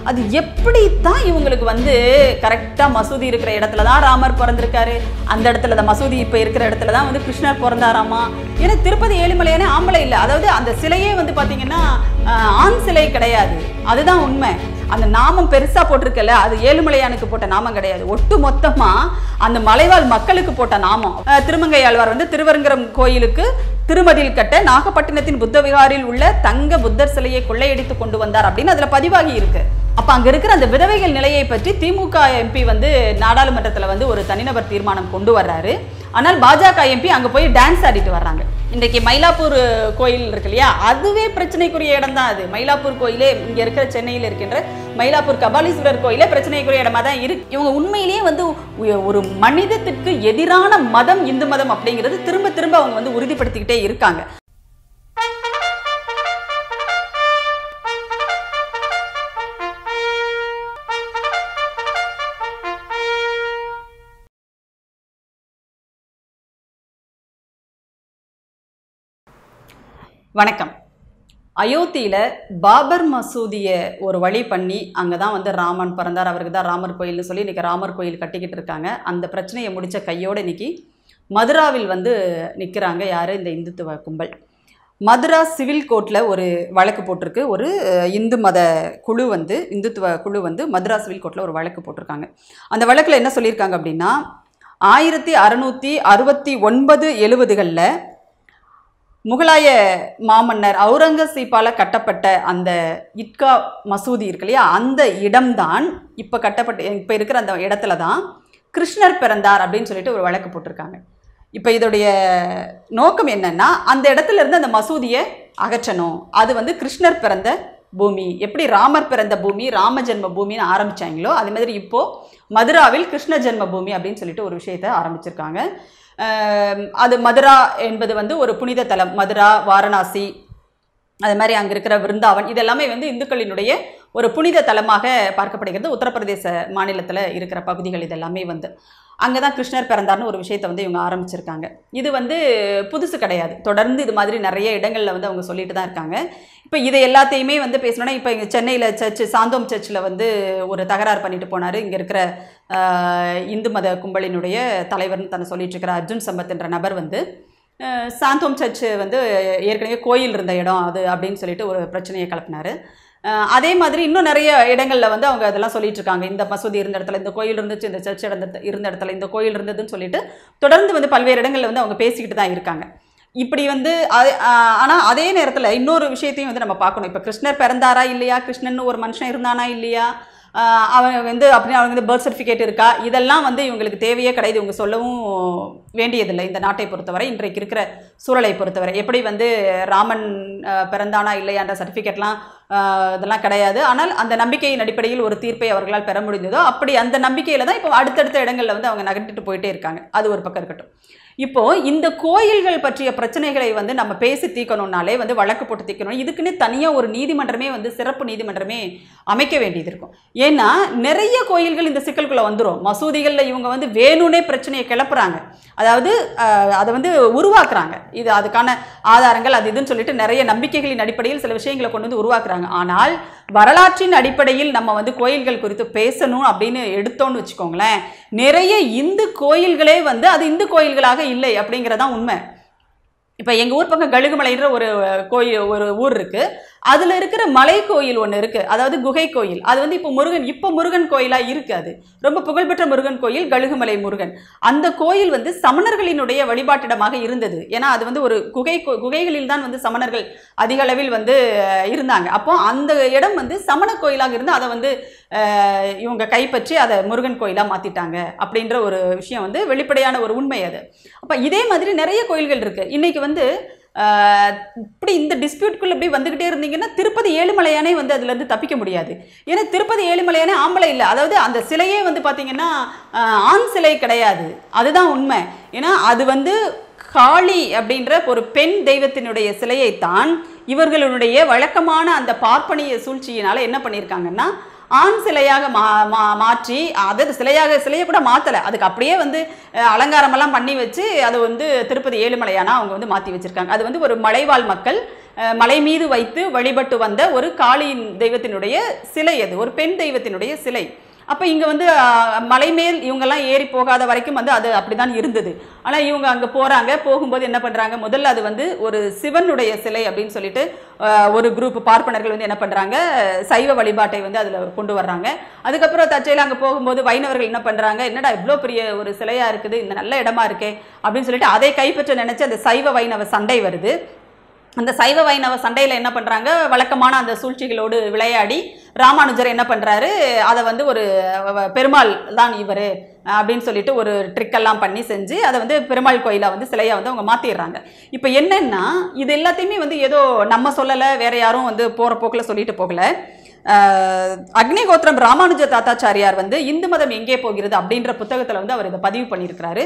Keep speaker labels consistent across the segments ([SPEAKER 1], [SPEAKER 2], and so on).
[SPEAKER 1] அது எப்படி தான் இவங்களுக்கு வந்து கரெக்டாக மசூதி இருக்கிற இடத்துல தான் ராமர் பிறந்திருக்காரு, அந்த இடத்துல தான் மசூதி இப்போ இருக்கிற இடத்துல தான் வந்து கிருஷ்ணர் பிறந்தாராமா. ஏன்னா திருப்பதி ஏழுமலையானே ஆம்பளை இல்லை, அதாவது அந்த சிலையே வந்து பார்த்தீங்கன்னா ஆண் சிலை கிடையாது, அதுதான் உண்மை. அந்த நாமம் பெருசாக போட்டிருக்கல, அது ஏழுமலையானுக்கு போட்ட நாமம் கிடையாது, ஒட்டு மொத்தமாக அந்த மலைவாழ் மக்களுக்கு போட்ட நாமம். திருமங்கை ஆழ்வார் வந்து திருவரங்கரம் கோயிலுக்கு திருமதில் கட்ட நாகப்பட்டினத்தின் புத்த விகாரில் உள்ள தங்க புத்தர் சிலையை கொள்ளையடித்து கொண்டு வந்தார் அப்படின்னு அதில் பதிவாகி இருக்கு. அப்போ அங்கே இருக்கிற அந்த விதவைகள் நிலையை பற்றி திமுக எம்பி வந்து நாடாளுமன்றத்தில் வந்து ஒரு தனிநபர் தீர்மானம் கொண்டு வர்றாரு. ஆனால் பாஜக எம்பி அங்கே போய் டான்ஸ் ஆடிட்டு வர்றாங்க. இன்றைக்கி மயிலாப்பூர் கோயில் இருக்கு இல்லையா, அதுவே பிரச்சனைக்குரிய இடம் தான். அது மயிலாப்பூர் கோயிலே இங்கே இருக்கிற சென்னையில் இருக்கின்ற மயிலாப்பூர் கபாலீஸ்வரர் கோயிலே பிரச்சனைக்குரிய இடமா தான் இருக்கு. இவங்க உண்மையிலேயே வந்து ஒரு மனிதத்திற்கு எதிரான மதம் இந்து மதம் அப்படிங்கிறது திரும்ப திரும்ப அவங்க வந்து உறுதிப்படுத்திக்கிட்டே இருக்காங்க. வணக்கம். அயோத்தியில் பாபர் மசூதியை ஒரு வழி பண்ணி அங்கே தான் வந்து ராமன் பிறந்தார், அவருக்கு தான் ராமர் கோயில்னு சொல்லி இன்றைக்கி ராமர் கோயில் கட்டிக்கிட்டு இருக்காங்க. அந்த பிரச்சனையை முடித்த கையோடு இன்றைக்கி மதுராவில் வந்து நிற்கிறாங்க. யார்? இந்த இந்துத்துவ கும்பல். மதுரா சிவில் கோர்ட்டில் ஒரு வழக்கு போட்டிருக்கு. ஒரு இந்து மத குழு வந்து இந்துத்துவ குழு வந்து மதுரா சிவில் கோர்ட்டில் ஒரு வழக்கு போட்டிருக்காங்க. அந்த வழக்கில் என்ன சொல்லியிருக்காங்க அப்படின்னா, 1669 70களில் முகலாய மாமன்னர் அவுரங்கசீப்பால் கட்டப்பட்ட அந்த இட்கா மசூதி இருக்கு இல்லையா, அந்த இடம்தான் இப்போ இருக்கிற அந்த இடத்துல தான் கிருஷ்ணர் பிறந்தார் அப்படின்னு சொல்லிட்டு ஒரு வழக்கு போட்டிருக்காங்க. இப்போ இதோடைய நோக்கம் என்னன்னா, அந்த இடத்துல இருந்து அந்த மசூதியை அகற்றணும், அது வந்து கிருஷ்ணர் பிறந்த பூமி. எப்படி ராமர் பிறந்த பூமி ராம ஜென்ம பூமின்னு ஆரம்பித்தாங்களோ அதே மாதிரி இப்போது மதுராவில் கிருஷ்ண ஜென்ம பூமி அப்படின்னு சொல்லிட்டு ஒரு விஷயத்தை ஆரம்பிச்சிருக்காங்க. அது மதுரா என்பது வந்து ஒரு புனித தலம். மதுரா, வாரணாசி, அது மாதிரி அங்கே இருக்கிற விருந்தாவன், இதெல்லாமே வந்து இந்துக்களினுடைய ஒரு புனித தலமாக பார்க்கப்படுகிறது. உத்தரப்பிரதேச மாநிலத்தில் இருக்கிற பகுதிகள் இதெல்லாமே வந்து அங்கே தான் கிருஷ்ணர் பிறந்தார்னு ஒரு விஷயத்தை வந்து இவங்க ஆரம்பிச்சிருக்காங்க. இது வந்து புதுசு கிடையாது, தொடர்ந்து இது மாதிரி நிறைய இடங்களில் வந்து அவங்க சொல்லிட்டு தான் இருக்காங்க. இப்போ இதை எல்லாத்தையுமே வந்து பேசணுன்னா, இப்போ இங்கே சென்னையில் சாந்தோம் சர்ச்சில் வந்து ஒரு தகராறு பண்ணிட்டு போனார் இங்கே இருக்கிற இந்து மத கும்பலினுடைய தலைவர்னு தன்னை சொல்லிட்டு இருக்கிற அர்ஜுன் சம்பத் என்ற நபர் வந்து சாந்தோம் சர்ச்சு வந்து ஏற்கனவே கோயில் இருந்த இடம் அது அப்படின்னு சொல்லிட்டு ஒரு பிரச்சனையை கிளப்பினார். அதே மாதிரி இன்னும் நிறைய இடங்களில் வந்து அவங்க அதெல்லாம் சொல்லிட்டு இருக்காங்க. இந்த மசூதி இருந்த இடத்துல இந்த கோயில் இருந்துச்சு, இந்த சர்ச் இருந்த இடத்துல இந்த கோயில் இருந்ததுன்னு சொல்லிட்டு தொடர்ந்து வந்து பல்வேறு இடங்களில் வந்து அவங்க பேசிக்கிட்டு தான் இருக்காங்க. இப்படி வந்து ஆனால் அதே நேரத்தில் இன்னொரு விஷயத்தையும் வந்து நம்ம பார்க்கணும். இப்போ கிருஷ்ணர் பிறந்தாரா இல்லையா, கிருஷ்ணன் ஒரு மனுஷன் இருந்தானா இல்லையா, அவங்க வந்து அப்படி அவங்க வந்து பர்த் சர்டிஃபிகேட் இருக்கா, இதெல்லாம் வந்து இவங்களுக்கு தேவையே கிடையாது, இவங்க சொல்லவும் வேண்டியதில்லை. இந்த நாட்டை பொறுத்தவரை, இன்றைக்கு இருக்கிற சூழலை பொறுத்தவரை எப்படி வந்து ராமன் பிறந்தானா இல்லையான்ற சர்டிஃபிகேட்லாம் இதெல்லாம் கிடையாது. ஆனால் அந்த நம்பிக்கையின் அடிப்படையில் ஒரு தீர்ப்பை அவர்களால் பெற முடிந்ததோ அப்படி அந்த நம்பிக்கையில் தான் இப்போ அடுத்தடுத்த இடங்களில் வந்து அவங்க நகர்த்திட்டு போயிட்டே இருக்காங்க. அது ஒரு பக்கம் இருக்கட்டும். இப்போது இந்த கோயில்கள் பற்றிய பிரச்சனைகளை வந்து நம்ம பேசி தீர்க்கணும்னாலே வந்து வழக்கு போட்டு தீர்க்கணும். இதுக்குன்னு தனியாக ஒரு நீதிமன்றமே வந்து சிறப்பு நீதிமன்றமே அமைக்க வேண்டியது இருக்கும். ஏன்னா நிறைய கோயில்கள் இந்த சிக்கலுக்குள்ளே வந்துடும். மசூதிகளில் இவங்க வந்து வேணும்னே பிரச்சனையை கிளப்புறாங்க, அதாவது அதை வந்து உருவாக்குறாங்க. இது அதுக்கான ஆதாரங்கள் அது இதுன்னு சொல்லிட்டு நிறைய நம்பிக்கைகளின் அடிப்படையில் சில விஷயங்களை கொண்டு வந்து உருவாக்குறாங்க. ஆனால் வரலாற்றின் அடிப்படையில் நம்ம வந்து கோயில்கள் குறித்து பேசணும் அப்படின்னு எடுத்தோன்னு வச்சுக்கோங்களேன், நிறைய இந்து கோயில்களே வந்து அது இந்து கோயில்களாக இல்லை அப்படிங்கிறதான் உண்மை. இப்போ எங்கள் ஊர் பக்கம் கழுகுமலைன்ற ஒரு கோயில், ஒரு ஊர் இருக்குது, அதில் இருக்கிற மலை கோயில் ஒன்று இருக்குது, அதாவது குகை கோயில். அது வந்து இப்போ முருகன் கோயிலாக இருக்குது. அது ரொம்ப புகழ்பெற்ற முருகன் கோயில், கழுகுமலை முருகன். அந்த கோயில் வந்து சமணர்களினுடைய வழிபாட்டிடமாக இருந்தது. ஏன்னா அது வந்து ஒரு குகைகளில் தான் வந்து சமணர்கள் அதிக அளவில் வந்து இருந்தாங்க. அப்போ அந்த இடம் வந்து சமண கோயிலாக இருந்து அதை வந்து இவங்க கைப்பற்றி அதை முருகன் கோயிலாக மாற்றிட்டாங்க அப்படின்ற ஒரு விஷயம் வந்து வெளிப்படையான ஒரு உண்மை அது. அப்போ இதே மாதிரி நிறைய கோயில்கள் இருக்குது. இன்றைக்கி வந்து இப்படி இந்த டிஸ்பியூட்குள்ள இப்படி வந்துக்கிட்டே இருந்தீங்கன்னா திருப்பதி ஏழுமலையானே வந்து அதுலேருந்து தப்பிக்க முடியாது. ஏன்னா திருப்பதி ஏழுமலையானே ஆம்பளை இல்லை, அதாவது அந்த சிலையே வந்து பார்த்திங்கன்னா ஆண் சிலை கிடையாது, அதுதான் உண்மை. ஏன்னா அது வந்து காளி அப்படின்ற ஒரு பெண் தெய்வத்தினுடைய சிலையைத்தான் இவர்களுடைய வழக்கமான அந்த பார்ப்பனிய சூழ்ச்சியினால் என்ன பண்ணியிருக்காங்கன்னா ஆண் சிலையாக மாற்றி, அதாவது சிலையை கூட மாற்றலை, அதுக்கு அப்படியே வந்து அலங்காரமெல்லாம் பண்ணி வச்சு அதை வந்து திருப்பதி ஏழுமலையானா அவங்க வந்து மாற்றி வச்சுருக்காங்க. அது வந்து ஒரு மலைவாழ் மக்கள் மலை மீது வைத்து வழிபட்டு வந்த ஒரு காளியின் தெய்வத்தினுடைய சிலை, அது ஒரு பெண் தெய்வத்தினுடைய சிலை. அப்போ இங்கே வந்து மலை மேல் இவங்கெல்லாம் ஏறி போகாத வரைக்கும் வந்து அது அப்படி தான் இருந்தது. ஆனால் இவங்க அங்கே போகிறாங்க, போகும்போது என்ன பண்ணுறாங்க, முதல்ல அது வந்து ஒரு சிவனுடைய சிலை அப்படின்னு சொல்லிட்டு ஒரு குரூப் பார்ப்பனர்கள் வந்து என்ன பண்ணுறாங்க, சைவ வழிபாட்டை வந்து அதில் கொண்டு வர்றாங்க. அதுக்கப்புறம் தற்செயலாக அங்கே போகும்போது வைணவர்கள் என்ன பண்ணுறாங்க, என்னடா இவ்வளோ பெரிய ஒரு சிலையாக இருக்குது, இந்த நல்ல இடமா இருக்கே அப்படின்னு சொல்லிட்டு அதை கைப்பற்ற நினச்சி அந்த சைவ வைணவ சண்டை வருது. அந்த சைவ வைணவ சண்டையில் என்ன பண்ணுறாங்க, வழக்கமான அந்த சூழ்ச்சிகளோடு விளையாடி ராமானுஜர் என்ன பண்ணுறாரு, அதை வந்து ஒரு பெருமாள் தான் இவர் அப்படின்னு சொல்லிட்டு ஒரு ட்ரிக்கெல்லாம் பண்ணி செஞ்சு அதை வந்து பெருமாள் கோயிலாக வந்து சிலையாக வந்து அவங்க மாற்றிடுறாங்க. இப்போ என்னென்னா இது எல்லாத்தையுமே வந்து ஏதோ நம்ம சொல்லலை, வேற யாரும் வந்து போகிற போக்கில் சொல்லிட்டு போகலை. அக்னிகோத்திரம் ராமானுஜ தாத்தாச்சாரியார் வந்து இந்து மதம் எங்கே போகிறது அப்படின்ற புத்தகத்தில் வந்து அவர் இதை பதிவு பண்ணியிருக்கிறாரு.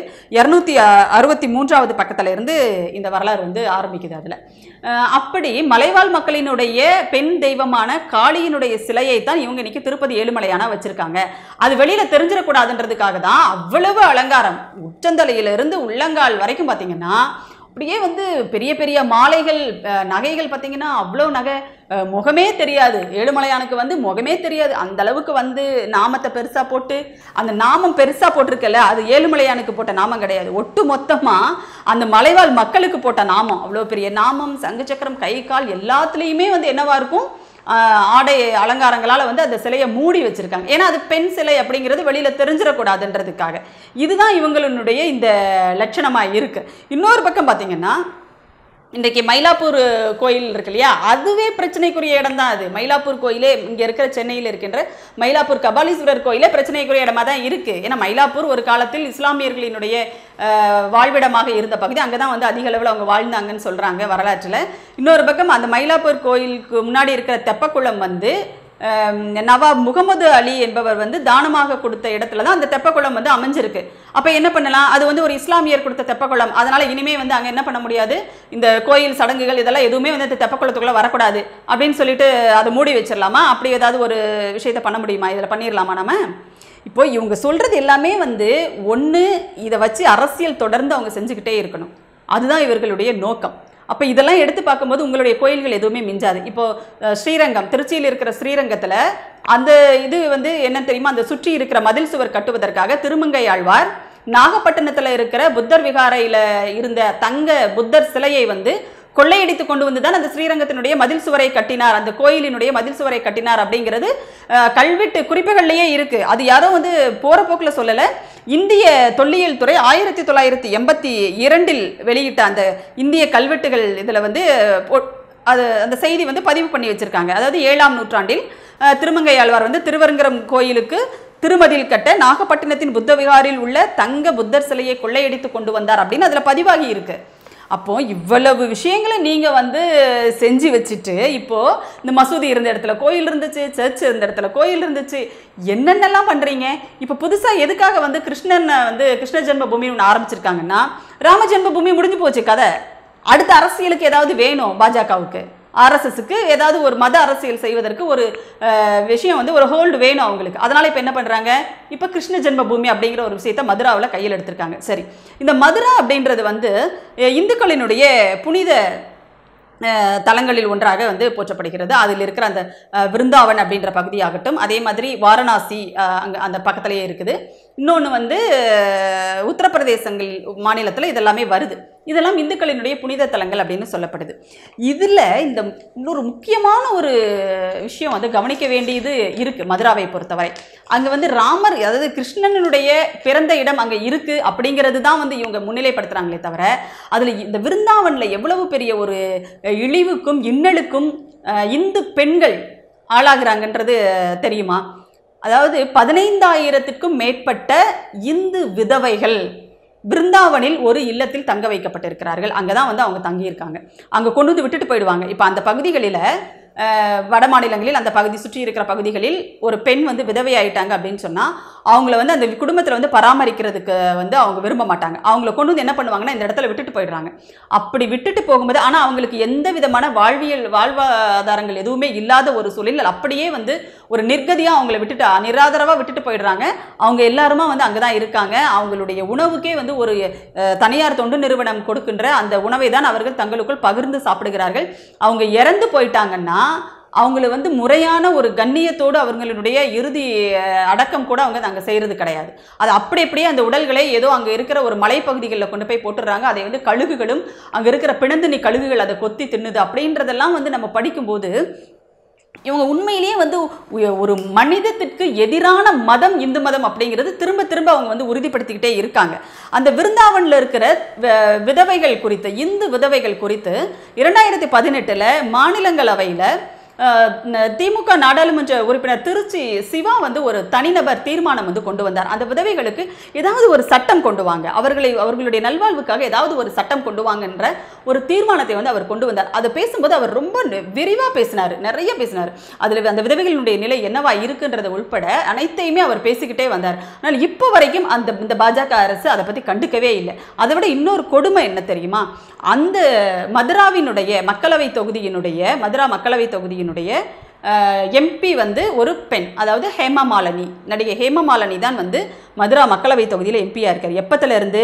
[SPEAKER 1] 263வது பக்கத்தில் இருந்து இந்த வரலாறு வந்து ஆரம்பிக்குது. அதில் அப்படி மலைவாழ் மக்களினுடைய பெண் தெய்வமான காளியினுடைய சிலையை தான் இவங்க இன்னைக்கு திருப்பதி ஏழுமலையானா வச்சிருக்காங்க. அது வெளியில தெரிஞ்சிடக்கூடாதுன்றதுக்காக தான் அவ்வளவு அலங்காரம், உச்சந்தலையிலிருந்து உள்ளங்கால் வரைக்கும் பார்த்தீங்கன்னா அப்படியே வந்து பெரிய பெரிய மாலைகள், நகைகள் பார்த்தீங்கன்னா அவ்வளோ நகை, முகமே தெரியாது, ஏழுமலையானுக்கு வந்து முகமே தெரியாது, அந்த அளவுக்கு வந்து நாமத்தை பெருசாக போட்டு, அந்த நாமம் பெருசாக போட்டிருக்கல அது ஏழுமலையானுக்கு போட்ட நாமம் கிடையாது, ஒட்டு மொத்தமாக அந்த மலைவாழ் மக்களுக்கு போட்ட நாமம். அவ்வளோ பெரிய நாமம், சங்கு சக்கரம், கை கால் எல்லாத்துலேயுமே வந்து என்னவா இருக்கும், ஆடை அலங்காரங்களால் வந்து அந்த சிலையை மூடி வச்சிருக்காங்க. ஏன்னா அது பெண் சிலை அப்படிங்கிறது வெளியில் தெரிஞ்சிடக்கூடாதுன்றதுக்காக. இதுதான் இவங்களுடைய இந்த லட்சணமாக இருக்கு. இன்னொரு பக்கம் பார்த்தீங்கன்னா இன்றைக்கி மயிலாப்பூர் கோயில் இருக்கு இல்லையா, அதுவே பிரச்சனைக்குரிய இடம் தான். அது மயிலாப்பூர் கோயிலே இங்கே இருக்கிற சென்னையில் இருக்கின்ற மயிலாப்பூர் கபாலீஸ்வரர் கோயிலே பிரச்சனைக்குரிய இடமா தான் இருக்குது. ஏன்னா மயிலாப்பூர் ஒரு காலத்தில் இஸ்லாமியர்களினுடைய வாழ்விடமாக இருந்த பகுதி, அங்கே தான் வந்து அதிக அளவில் அவங்க வாழ்ந்தாங்கன்னு சொல்கிறாங்க வரலாற்றில். இன்னொரு பக்கம் அந்த மயிலாப்பூர் கோயிலுக்கு முன்னாடி இருக்கிற தெப்பக்குளம் வந்து நவாப் முகமது அலி என்பவர் வந்து தானமாக கொடுத்த இடத்துல தான் அந்த தெப்பக்குளம் வந்து அமைஞ்சிருக்கு. அப்போ என்ன பண்ணலாம், அது வந்து ஒரு இஸ்லாமியர் கொடுத்த தெப்பக்குளம், அதனால இனிமே வந்து அங்கே என்ன பண்ண முடியாது, இந்த கோயில் சடங்குகள் இதெல்லாம் எதுவுமே வந்து இந்த தெப்பக்குளத்துக்குள்ள வரக்கூடாது அப்படின்னு சொல்லிட்டு அதை மூடி வச்சிடலாமா? அப்படி ஏதாவது ஒரு விஷயத்தை பண்ண முடியுமா, இதில் பண்ணிடலாமா நம்ம? இப்போ இவங்க சொல்றது எல்லாமே வந்து ஒன்று, இதை வச்சு அரசியல் தொடர்ந்து அவங்க செஞ்சுக்கிட்டே இருக்கணும், அதுதான் இவர்களுடைய நோக்கம். அப்போ இதெல்லாம் எடுத்து பார்க்கும்போது உங்களுடைய கோயில்கள் எதுவுமே மிஞ்சாது. இப்போது ஸ்ரீரங்கம், திருச்சியில் இருக்கிற ஸ்ரீரங்கத்தில் அந்த இது வந்து என்ன தெரியுமா, அந்த சுற்றி இருக்கிற மதில் சுவர் கட்டுவதற்காக திருமங்கை ஆழ்வார் நாகப்பட்டினத்தில் இருக்கிற புத்தர் விகாரையில் இருந்த தங்க புத்தர் சிலையை வந்து கொள்ளையடித்து கொண்டு வந்து தான் அந்த ஸ்ரீரங்கத்தினுடைய மதில் சுவரை கட்டினார், அந்த கோயிலினுடைய மதில் சுவரை கட்டினார் அப்படிங்கிறது கல்வெட்டு குறிப்புகள்லேயே இருக்குது. அது யாரும் வந்து போகிற போக்கில் சொல்லலை. இந்திய தொல்லியல் துறை 1982 வெளியிட்ட அந்த இந்திய கல்வெட்டுகள் இதில் வந்து அது அந்த செய்தி வந்து பதிவு பண்ணி வச்சுருக்காங்க. அதாவது 7ஆம் நூற்றாண்டில் திருமங்கை ஆழ்வார் வந்து திருவரங்கரம் கோயிலுக்கு திருமதில் கட்ட நாகப்பட்டினத்தின் புத்த விகாரில் உள்ள தங்க புத்தர் சிலையை கொள்ளையடித்து கொண்டு வந்தார் அப்படின்னு அதில் பதிவாகி இருக்கு. அப்போ இவ்வளவு விஷயங்களை நீங்கள் வந்து செஞ்சு வச்சுட்டு இப்போது இந்த மசூதி இருந்த இடத்துல கோயில் இருந்துச்சு, சர்ச் இருந்த இடத்துல கோயில் இருந்துச்சு, என்னென்னலாம் பண்ணுறீங்க. இப்போ புதுசாக எதுக்காக வந்து கிருஷ்ண ஜென்ம பூமி ஒன்று ஆரம்பிச்சிருக்காங்கன்னா, ராம ஜென்ம பூமி முடிஞ்சு போச்சு கதை. அடுத்த அரசியலுக்கு ஏதாவது வேணும், பாஜகவுக்கு ஆர்எஸ்எஸ்க்கு ஏதாவது ஒரு மத அரசியல் செய்வதற்கு ஒரு விஷயம் வந்து ஒரு ஹோல்டு வேணும் அவங்களுக்கு. அதனால் இப்போ என்ன பண்ணுறாங்க, இப்போ கிருஷ்ண ஜென்ம பூமி அப்படிங்கிற ஒரு விஷயத்தை மதுராவில் கையில் எடுத்திருக்காங்க. சரி, இந்த மதுரா அப்படின்றது வந்து இந்துக்களினுடைய புனித தலங்களில் ஒன்றாக வந்து போற்றப்படுகிறது. அதில் இருக்கிற அந்த விருந்தாவன் அப்படின்ற பகுதியாகட்டும், அதே மாதிரி வாரணாசி அங்கே அந்த பக்கத்திலேயே இருக்குது. இன்னொன்று வந்து உத்தரப்பிரதேசங்கள் மாநிலத்தில் இதெல்லாமே வருது. இதெல்லாம் இந்துக்களினுடைய புனித தலங்கள் அப்படின்னு சொல்லப்படுது. இதில் இந்த இன்னொரு முக்கியமான ஒரு விஷயம் வந்து கவனிக்க வேண்டியது இருக்குது மதுராவை பொறுத்தவரை. அங்கே வந்து ராமர், அதாவது கிருஷ்ணனுடைய பிறந்த இடம் அங்கே இருக்குது அப்படிங்கிறது தான் வந்து இவங்க முன்னிலைப்படுத்துகிறாங்களே தவிர, அதில் இந்த விருந்தாவனில் எவ்வளவு பெரிய ஒரு இழிவுக்கும் இன்னலுக்கும் இந்து பெண்கள் ஆளாகிறாங்கன்றது தெரியுமா? அதாவது 15,000க்கும் மேற்பட்ட இந்து விதவைகள் பிருந்தாவனில் ஒரு இல்லத்தில் தங்க வைக்கப்பட்டிருக்கிறார்கள். அங்கே தான் வந்து அவங்க தங்கியிருக்காங்க. அங்கே கொண்டு வந்து விட்டுட்டு போயிடுவாங்க. இப்போ அந்த பகுதிகளில் வட மாநிலங்களில் அந்த பகுதி சுற்றி இருக்கிற பகுதிகளில் ஒரு பெண் வந்து விதவை ஆயிட்டாங்க அப்படின்னு சொன்னால் அவங்கள வந்து அந்த குடும்பத்தில் வந்து பராமரிக்கிறதுக்கு வந்து அவங்க விரும்ப மாட்டாங்க. அவங்கள கொண்டு வந்து என்ன பண்ணுவாங்கன்னா இந்த இடத்துல விட்டுட்டு போயிடுறாங்க. அப்படி விட்டுட்டு போகும்போது ஆனால் அவங்களுக்கு எந்த விதமான வாழ்வாதாரங்கள் எதுவுமே இல்லாத ஒரு சூழலில் அப்படியே வந்து ஒரு நிர்கதியாக அவங்கள விட்டுட்டு நிராதரவாக விட்டுட்டு போயிடுறாங்க. அவங்க எல்லாருமா வந்து அங்கே தான் இருக்காங்க. அவங்களுடைய உணவுக்கே வந்து ஒரு தனியார் தொண்டு நிறுவனம் கொடுக்கின்ற அந்த உணவை தான் அவர்கள் தங்களுக்குள் பகிர்ந்து சாப்பிடுகிறார்கள். அவங்க இறந்து போயிட்டாங்கன்னா அவங்கள வந்து முறையான ஒரு கண்ணியத்தோடு அவங்களுடைய இறுதி அடக்கம் கூட அவங்க அங்கே செய்கிறது கிடையாது. அது அப்படியே அந்த உடல்களை ஏதோ அங்கே இருக்கிற ஒரு மலைப்பகுதிகளில் கொண்டு போய் போட்டுடுறாங்க. அதை வந்து கழுகுகளும் அங்கே இருக்கிற பிணந்தினி கழுகுகள் அதை கொத்தி தின்னுது அப்படின்றதெல்லாம் வந்து நம்ம படிக்கும்போது இவங்க உண்மையிலேயே வந்து ஒரு மனிதத்திற்கு எதிரான மதம் இந்து மதம் அப்படிங்கிறது திரும்ப அவங்க வந்து உறுதிப்படுத்திக்கிட்டே இருக்காங்க. அந்த விருந்தாவனில் இருக்கிற விதவைகள் குறித்து இந்து விதவைகள் குறித்து 2018 மாநிலங்களவையில் திமுக நாடாளுமன்ற உறுப்பினர் திருச்சி சிவா வந்து ஒரு தனிநபர் தீர்மானம் வந்து கொண்டு வந்தார். அந்த விதவைகளுக்கு ஏதாவது ஒரு சட்டம் கொண்டு வாங்க, அவர்களுடைய நல்வாழ்வுக்காக ஏதாவது ஒரு சட்டம் கொண்டு வாங்கன்ற ஒரு தீர்மானத்தை வந்து அவர் கொண்டு வந்தார். அதை பேசும்போது அவர் ரொம்ப விரிவாக பேசினார், நிறைய பேசினார். அதில் அந்த விதவைகளுடைய நிலை என்னவா இருக்குன்றதை உள்பட அனைத்தையுமே அவர் பேசிக்கிட்டே வந்தார். ஆனால் இப்போ வரைக்கும் இந்த பாஜக அரசு அதை பற்றி கண்டுக்கவே இல்லை. அதை விட இன்னொரு கொடுமை என்ன தெரியுமா? அந்த மதுராவினுடைய மக்களவை தொகுதியினுடைய எம்பி வந்து ஒரு பெண், அதாவது ஹேமமாலினி, நடிகை ஹேமமாலினி தான் வந்து மதுரா மக்களவை தொகுதியில் எம்பியாக இருக்கார். எப்பத்திலிருந்து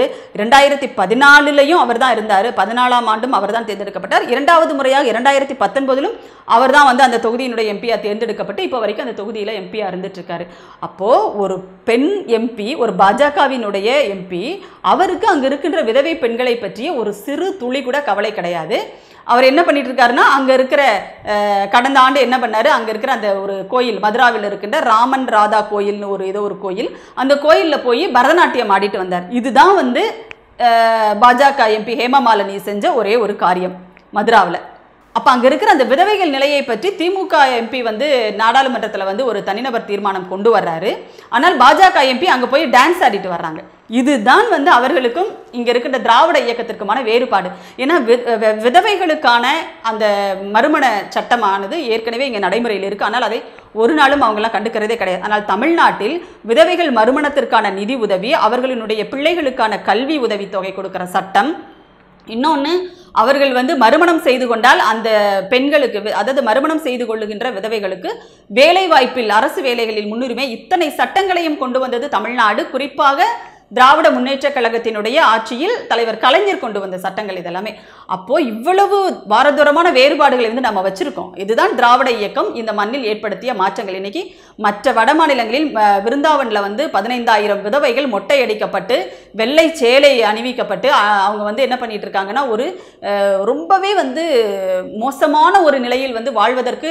[SPEAKER 1] 2014 அவர் தான் இருந்தார். 14ஆம் ஆண்டும் அவர் தான் தேர்ந்தெடுக்கப்பட்டார். இரண்டாவது முறையாக 2019 அவர் தான் வந்து அந்த தொகுதியினுடைய எம்பியாக தேர்ந்தெடுக்கப்பட்டு இப்போ வரைக்கும் அந்த தொகுதியில் எம்பியாக இருந்துட்டு இருக்காரு. அப்போது ஒரு பெண் எம்பி, ஒரு பாஜகவினுடைய எம்பி, அவருக்கு அங்கே இருக்கின்ற விதவை பெண்களை பற்றிய ஒரு சிறு துளி கூட கவலை கிடையாது. அவர் என்ன பண்ணிட்டு இருக்காருன்னா அங்கே இருக்கிற கடந்த ஆண்டு என்ன பண்ணாரு, அங்கே இருக்கிற அந்த ஒரு கோயில் மதுராவில் இருக்கின்ற ராமன் ராதா கோயில்னு ஏதோ ஒரு கோயில், அந்த கோயிலில் போய் பரதநாட்டியம் ஆடிட்டு வந்தார். இதுதான் வந்து பாஜக எம்பி ஹேமமாலினி செஞ்ச ஒரே ஒரு காரியம் மதுராவில். அப்போ அங்கே இருக்கிற அந்த விதவைகள் நிலையை பற்றி திமுக எம்பி வந்து நாடாளுமன்றத்தில் வந்து ஒரு தனிநபர் தீர்மானம் கொண்டு வர்றாரு. ஆனால் பாஜக எம்பி அங்கே போய் டான்ஸ் ஆடிட்டு வர்றாங்க. இதுதான் வந்து அவர்களுக்கும் இங்கே இருக்கின்ற திராவிட இயக்கத்திற்குமான வேறுபாடு. ஏன்னா விதவைகளுக்கான அந்த மறுமண சட்டமானது ஏற்கனவே இங்கே நடைமுறையில் இருக்குது. ஆனால் அதை ஒரு நாளும் அவங்களாம் கண்டுக்கிறதே கிடையாது. ஆனால் தமிழ்நாட்டில் விதவைகள் மறுமணத்திற்கான நிதி உதவி, அவர்களுடைய பிள்ளைகளுக்கான கல்வி உதவி தொகை கொடுக்குற சட்டம், இன்னொன்று அவர்கள் வந்து மறுமணம் செய்து கொண்டால் அந்த பெண்களுக்கு, அதாவது மறுமணம் செய்து கொள்ளுகின்ற விதவைகளுக்கு வேலை வாய்ப்பில் அரசு வேலைகளில் முன்னுரிமை, இத்தனை சட்டங்களையும் கொண்டு வந்தது தமிழ்நாடு. குறிப்பாக திராவிட முன்னேற்ற கழகத்தினுடைய ஆட்சியில் தலைவர் கலைஞர் கொண்டு வந்த சட்டங்கள் இதெல்லாமே. அப்போ இவ்வளவு பாரதூரமான வேறுபாடுகளை வந்து நம்ம வச்சிருக்கோம். இதுதான் திராவிட இயக்கம் இந்த மண்ணில் ஏற்படுத்திய மாற்றங்கள். இன்னைக்கு மற்ற வட மாநிலங்களில் விருந்தாவனில் வந்து 15,000 விதவைகள் மொட்டையடிக்கப்பட்டு வெள்ளை சேலை அணிவிக்கப்பட்டு அவங்க வந்து என்ன பண்ணிட்டு இருக்காங்கன்னா ஒரு ரொம்பவே வந்து மோசமான ஒரு நிலையில் வந்து வாழ்வதற்கு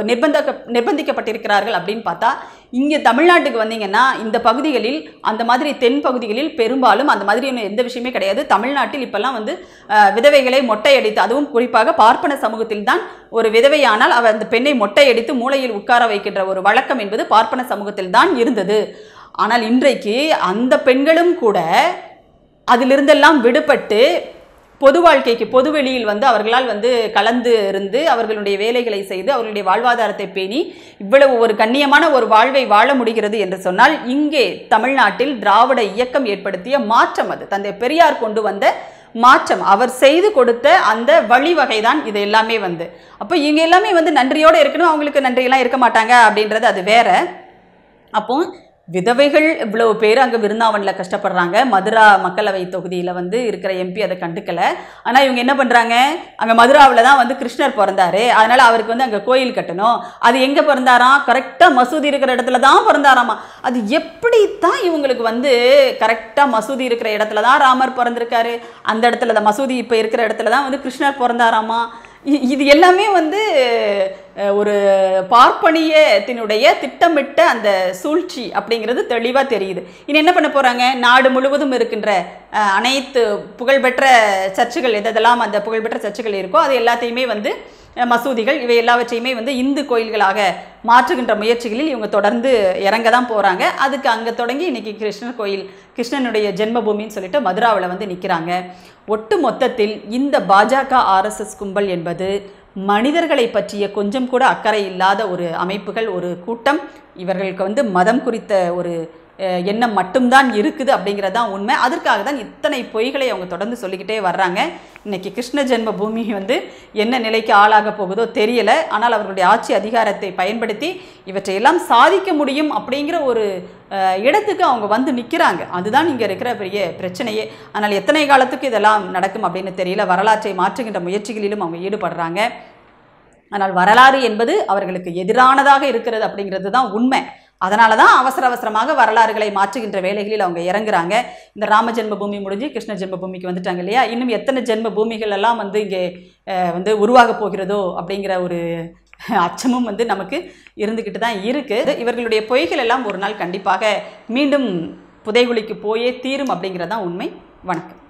[SPEAKER 1] நிர்பந்திக்கப்பட்டிருக்கிறார்கள் அப்படின்னு பார்த்தா, இங்கே தமிழ்நாட்டுக்கு வந்தீங்கன்னா இந்த பகுதிகளில், அந்த மாதிரி தென் பகுதிகளில் பெரும்பாலும் அந்த மாதிரி எந்த விஷயமே கிடையாது. தமிழ்நாட்டில் இப்பெல்லாம் வந்து விதவைகளை மொட்டையடித்து, அதுவும் குறிப்பாக பார்ப்பன சமூகத்தில் தான் ஒரு விதவையானால் அவர் அந்த பெண்ணை மொட்டையடித்து மூலையில் உட்கார வைக்கின்ற ஒரு வழக்கம் என்பது பார்ப்பன சமூகத்தில் தான் இருந்தது. ஆனால் இன்றைக்கு அந்த பெண்களும் கூட அதிலிருந்தெல்லாம் விடுபட்டு பொது வாழ்க்கைக்கு, பொது வெளியில் வந்து அவர்களால் வந்து கலந்து இருந்து அவர்களுடைய வேலைகளை செய்து அவர்களுடைய வாழ்வாதாரத்தை பேணி இவ்வளவு ஒரு கண்ணியமான ஒரு வாழ்வை வாழ முடிகிறது என்று சொன்னால், இங்கே தமிழ்நாட்டில் திராவிட இயக்கம் ஏற்படுத்திய மாற்றம், அது தந்தை பெரியார் கொண்டு வந்த மாற்றம், அவர் செய்து கொடுத்த அந்த வழிவகை தான் இது எல்லாமே வந்து. அப்போ இவங்க எல்லாமே வந்து நன்றியோடு இருக்கணும், அவங்களுக்கு நன்றியெல்லாம் இருக்க மாட்டாங்க அப்படின்றது அது வேற. அப்போ விதவைகள் இவ்வளவு பேர் அங்கே விருந்தாவனில் கஷ்டப்படுறாங்க. மதுரா மக்களவை தொகுதியில் வந்து இருக்கிற எம்பி அதை கண்டுக்கலை. ஆனால் இவங்க என்ன பண்ணுறாங்க, அங்கே மதுராவில் தான் வந்து கிருஷ்ணர் பிறந்தாரு, அதனால் அவருக்கு வந்து அங்கே கோயில் கட்டணும். அது எங்கே பிறந்தாராம், கரெக்டாக மசூதி இருக்கிற இடத்துல தான் பிறந்தாராமா. அது எப்படி தான் இவங்களுக்கு வந்து கரெக்டாக மசூதி இருக்கிற இடத்துல தான் ராமர் பிறந்திருக்காரு, அந்த இடத்துல தான் மசூதி இப்போ இருக்கிற இடத்துல தான் வந்து கிருஷ்ணர் பிறந்தாராமா. இது எல்லாமே வந்து ஒரு பார்ப்பனியத்தினுடைய திட்டமிட்ட அந்த சூழ்ச்சி அப்படிங்கிறது தெளிவாக தெரியுது. இனி என்ன பண்ண போகிறாங்க, நாடு முழுவதும் இருக்கின்ற அனைத்து புகழ்பெற்ற சர்ச்சுகள் எதெல்லாம் அந்த புகழ்பெற்ற சர்ச்சுகள் இருக்கோ அது எல்லாத்தையுமே வந்து மசூதிகள் இவை எல்லாவற்றையுமே வந்து இந்து கோயில்களாக மாற்றுகின்ற முயற்சிகளில் இவங்க தொடர்ந்து இறங்க தான் போகிறாங்க. அதுக்கு அங்கே தொடங்கி இன்றைக்கி கிருஷ்ணர் கோயில், கிருஷ்ணனுடைய ஜென்மபூமின்னு சொல்லிட்டு மதுராவில் வந்து நிற்கிறாங்க. ஒட்டு மொத்தத்தில் இந்த பாஜக ஆர்எஸ்எஸ் கும்பல் என்பது மனிதர்களை பற்றிய கொஞ்சம் கூட அக்கறை இல்லாத ஒரு அமைப்புகள், ஒரு கூட்டம். இவர்களுக்கு வந்து மதம் குறித்த ஒரு எண்ணம் மட்டும்தான் இருக்குது அப்படிங்கிறது தான் உண்மை. அதற்காக தான் இத்தனை பொய்களை அவங்க தொடர்ந்து சொல்லிக்கிட்டே வர்றாங்க. இன்றைக்கி கிருஷ்ண ஜென்ம பூமி என்ன நிலைக்கு ஆளாக போகுதோ தெரியலை. ஆனால் அவர்களுடைய ஆட்சி அதிகாரத்தை பயன்படுத்தி இவற்றையெல்லாம் சாதிக்க முடியும் அப்படிங்கிற ஒரு இடத்துக்கு அவங்க நிற்கிறாங்க. அதுதான் இங்கே இருக்கிற பெரிய பிரச்சனையே. ஆனால் எத்தனை காலத்துக்கு இதெல்லாம் நடக்கும் அப்படின்னு தெரியல. வரலாற்றை மாற்றுகின்ற முயற்சிகளிலும் அவங்க ஈடுபடுறாங்க. ஆனால் வரலாறு என்பது அவர்களுக்கு எதிரானதாக இருக்கிறது அப்படிங்கிறது தான் உண்மை. அதனால தான் அவசரமாக வரலாறுகளை மாற்றுகின்ற வேலைகளில் அவங்க இறங்குறாங்க. இந்த ராம ஜென்ம பூமி முடிஞ்சு கிருஷ்ண ஜென்ம பூமிக்கு வந்துட்டாங்க இல்லையா? இன்னும் எத்தனை ஜென்ம பூமிகள் எல்லாம் இங்கே உருவாக போகிறதோ அப்படிங்கிற ஒரு அச்சமும் நமக்கு இருந்துக்கிட்டு தான் இருக்குது. இவர்களுடைய பொய்கள் எல்லாம் ஒரு நாள் கண்டிப்பாக மீண்டும் புதைகுழிக்கு போயே தீரும் அப்படிங்கிறது தான் உண்மை. வணக்கம்.